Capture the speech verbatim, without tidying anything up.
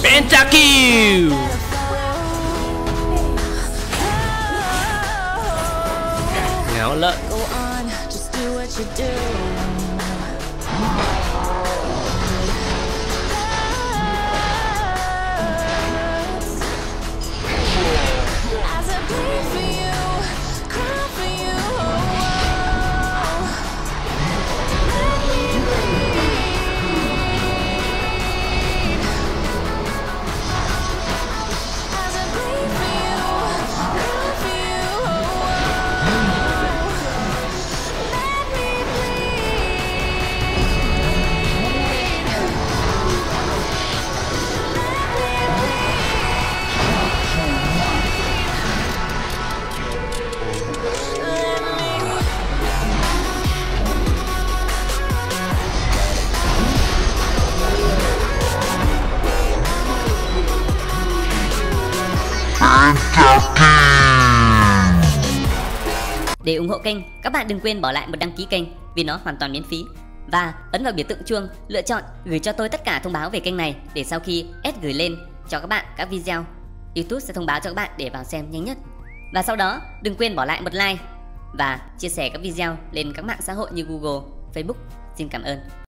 Pentakill. Ngáo lợn. Để ủng hộ kênh, các bạn đừng quên bỏ lại một đăng ký kênh vì nó hoàn toàn miễn phí. Và ấn vào biểu tượng chuông, lựa chọn gửi cho tôi tất cả thông báo về kênh này để sau khi S gửi lên cho các bạn các video, YouTube sẽ thông báo cho các bạn để vào xem nhanh nhất. Và sau đó đừng quên bỏ lại một like và chia sẻ các video lên các mạng xã hội như Google, Facebook. Xin cảm ơn.